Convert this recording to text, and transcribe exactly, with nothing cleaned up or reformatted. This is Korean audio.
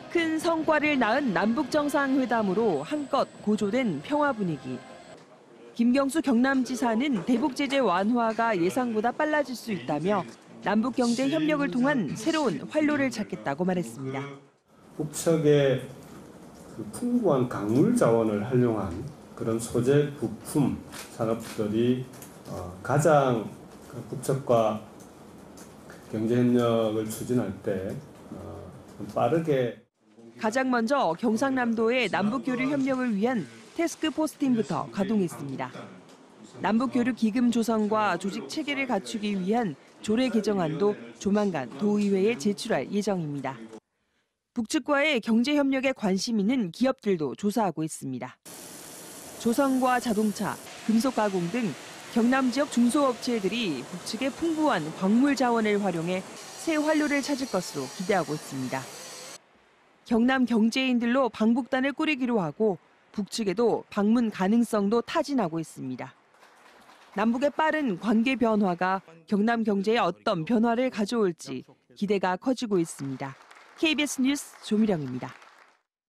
큰 성과를 낳은 남북정상회담으로 한껏 고조된 평화 분위기. 김경수 경남지사는 대북 제재 완화가 예상보다 빨라질 수 있다며 남북 경제 협력을 통한 새로운 활로를 찾겠다고 말했습니다. 북측의 그 풍부한 강물 자원을 활용한 그런 소재 부품 산업들이 가장 북측과 경제 협력을 추진할 때 빠르게 가장 먼저 경상남도의 남북교류 협력을 위한 태스크포스팀부터 가동했습니다. 남북교류 기금 조성과 조직 체계를 갖추기 위한 조례 개정안도 조만간 도의회에 제출할 예정입니다. 북측과의 경제 협력에 관심 있는 기업들도 조사하고 있습니다. 조선과 자동차, 금속 가공 등 경남 지역 중소업체들이 북측의 풍부한 광물 자원을 활용해 새 활로를 찾을 것으로 기대하고 있습니다. 경남 경제인들로 방북단을 꾸리기로 하고 북측에도 방문 가능성도 타진하고 있습니다. 남북의 빠른 관계 변화가 경남 경제에 어떤 변화를 가져올지 기대가 커지고 있습니다. 케이비에스 뉴스 조미령입니다.